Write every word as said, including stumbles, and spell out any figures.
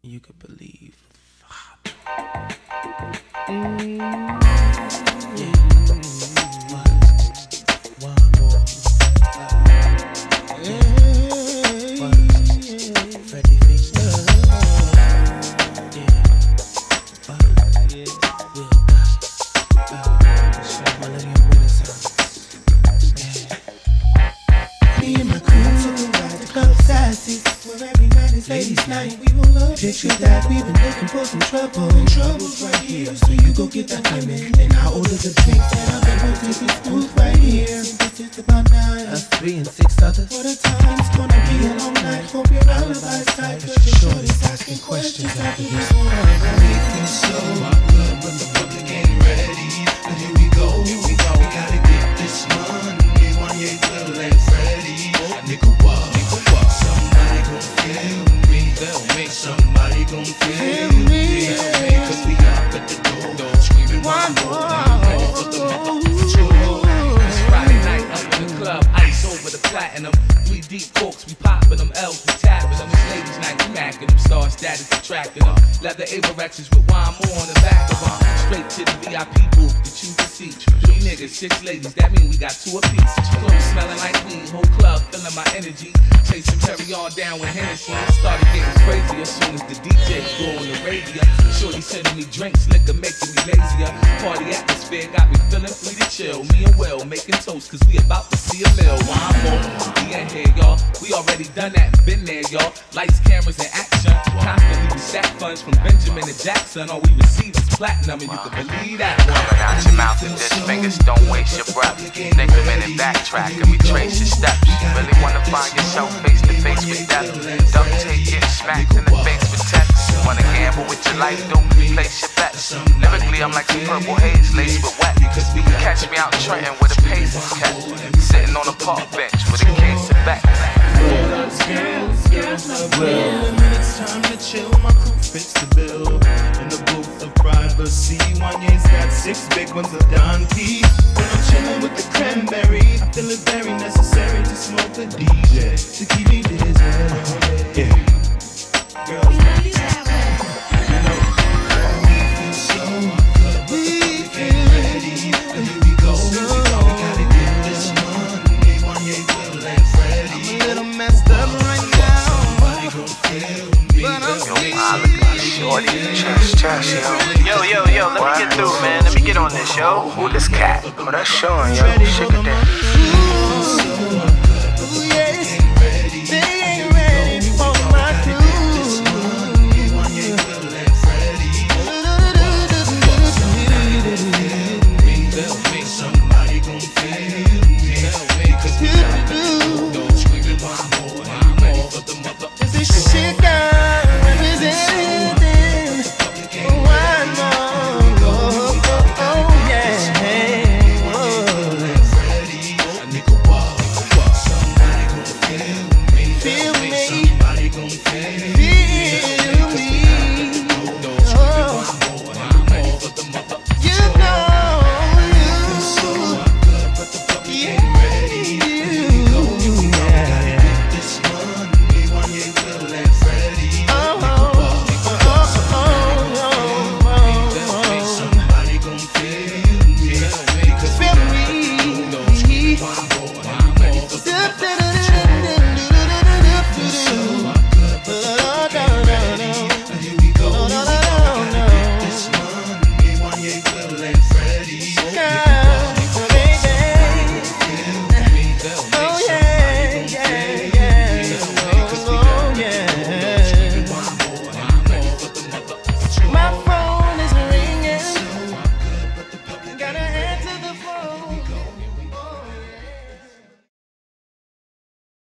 you could believe. Mm. Yeah. One, one more. Yeah. One. Freddie Fix. Yeah. One. Will die. Millennium Renaissance. Yeah. Me and my crew took a ride to Club Sassy, where every night is ladies' night. We will love picture that we've been looking for some trouble. Trouble's right here, so you go get that lemon, and I'll order the drinks, and I'll get one to be smooth right here. It's about nine, us three and six others. For the time, it's gonna be a long night. Hope your alibi's tight, cause your shorty's asking questions after this one. We feel so good, but the public ain't ready. But here we go, here we go. We gotta get this money. One year, Will and Freddie. Nigga, what? Somebody gon' feel me. Somebody gon' feel me. Cause we up at the door, screaming one more. Ready for the motherfucking tour. It's Friday night, up in the club, ice over the platinum. Three deep corks, we poppin' them, L's, we tappin' them. It's ladies' night, we mackin' them. Star status attractin' them. Leather Aberexes with wine more on the back of them. Straight to the V I P booth to choose a seat. Three niggas, six ladies, that mean we got two apiece. Clothes smelling like weed, whole club feeling my energy. Chasing Perry on down with Hennessy. Started getting crazy as soon as the D J go on the radio. Shorty sending me drinks, liquor making me lazier. Party atmosphere got me feeling free to chill. Me and Will making toast cause we about to see a meal. Why I'm more, we ain't here y'all. We already done that and been there y'all. Lights, cameras, and action. Constantly we stack funds from Benjamin to Jackson. All we receive is platinum and you can believe that one. Coming out your mouth and just fingers, don't waste your breath. Think a minute, backtrack and retrace your steps. Really wanna find yourself face to face with death. Duct tape getting smacked in the face with text. Wanna gamble with your life, don't replace your bets. Lyrically, I'm like some purple haze laced with wet. You can catch me out Trenton with a pace is kept. Sitting on a park bench with a case of back. When it's time to chill, my crew fits the bill. In the booth of privacy, Wanye's got six big ones of Don P. When I'm chilling with the cranberry, I feel it very necessary to smoke the D J to keep me busy. Yeah, girls, you know, we feel so good, but the public ain't ready. But here we go, here we go. We gotta get this money. Wanye, Will, and Freddie. I'm a little messed up right now. Somebody gon' feel me. Yo, I look at this shorty, chest, chest, yo. Yo, yo, yo, let me get through, man. Let me get on this, yo. Who this cat? Oh, that's Sean, yo. Shake it down.